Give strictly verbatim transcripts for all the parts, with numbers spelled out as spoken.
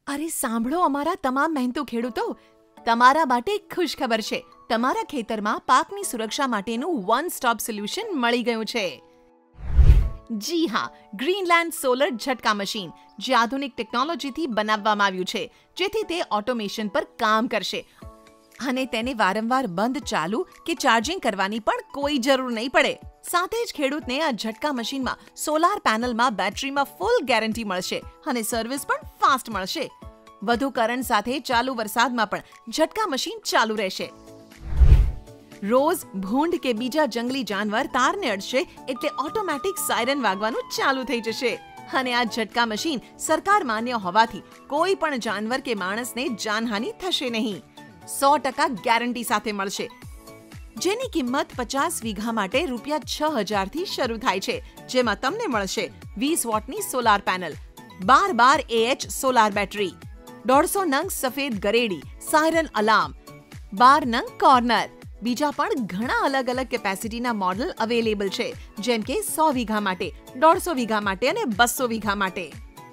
અરે સાંભળો અમારા તમામ મહેનતુ ખેડૂતો, તમારા માટે એક ખુશખબર છે. તમારા ખેતરમાં પાકની સુરક્ષા માટેનું વન સ્ટોપ સોલ્યુશન મળી ગયું છે. જી હા, ગ્રીનલેન્ડ સોલર ઝટકા મશીન જે આધુનિક ટેકનોલોજીથી બનાવવામાં આવ્યું છે, જેથી તે ઓટોમેશન પર કામ કરશે અને તેને વારંવાર બંધ, ચાલુ કે ચાર્જિંગ કરવાની પણ કોઈ જરૂર નહીં પડે. સાથે જ ખેડૂતને આ ઝટકા મશીનમાં સોલાર પેનલમાં બેટરીમાં ફૂલ ગેરંટી મળશે અને સર્વિસ પણ ફાસ્ટ મળશે. વધુ કરંટ સાથે ચાલુ વરસાદમાં પણ ઝટકા મશીન ચાલુ રહેશે. રોઝ, ભૂંડ કે બીજા જંગલી જાનવર તારને અડશે એટલે ઓટોમેટિક સાયરન વાગવાનું ચાલુ થઈ જશે. અને આ ઝટકા મશીન સરકાર માન્ય હોવાથી કોઈ પણ જાનવર કે માણસને જાનહાનિ થશે નહીં. સો ટકા ગેરંટી સાથે મળશે, જેની કિંમત પચાસ વીઘા માટે રૂપિયા છ હજારથી શરૂ થાય છે, જેમાં તમને મળશે વીસ વોટની સોલાર પેનલ, બાર બાર એએચ સોલાર બેટરી, દોઢસો નંગ સફેદ ગરેડી, સાયરન અલાર્મ, બાર નંગ કોર્નર. બીજા પણ ઘણા અલગ અલગ કેપેસિટીના મોડલ અવેલેબલ છે, જેમ કે સો વીઘા માટે, દોઢસો વીઘા માટે અને બસો વીઘા માટે.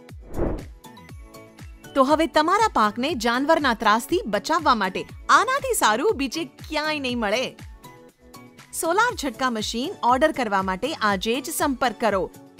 તો હવે તમારા પાકને જાનવરના ત્રાસથી બચાવવા માટે આનાથી સારું બીજે ક્યાંય નહીં મળે. સોલાર ઝટકા મશીન ઓર્ડર કરવા માટે આજે જ સંપર્ક કરો